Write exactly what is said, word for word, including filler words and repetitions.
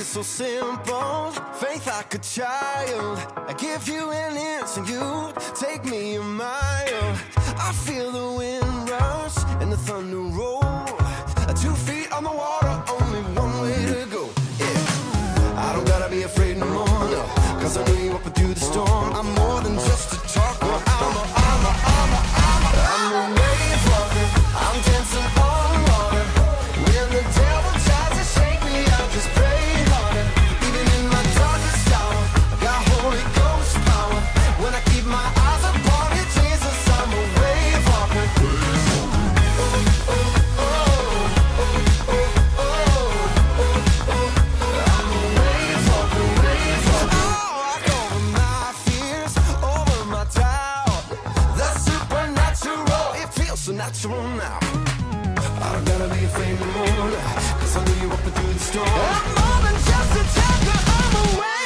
so simple, faith like a child. I give you an inch and you take me a mile. I feel the wind rush and the thunder roll. Two feet on the water, only one way to go. Yeah, I don't gotta be afraid no more, no, cause I know you up through the storm. I'm more than just a talker. I'm a, I'm a, I'm a, I'm a, I'm a wave walker. I'm dancing on water. When the devil tries to shake me, I just pray harder. Even in my darkest hour, I got Holy Ghost power. When I keep my eyes upon you, Jesus, I'm a wave walker. Oh, oh, oh, oh, oh, oh, oh. I'm a wave walker, wave walker. Oh, I go over my fears, over my doubt. That's supernatural, it feels so natural now. I don't gotta be afraid no more, cause I know you're up through the storm. I'm more than just a talker, I'm a wave.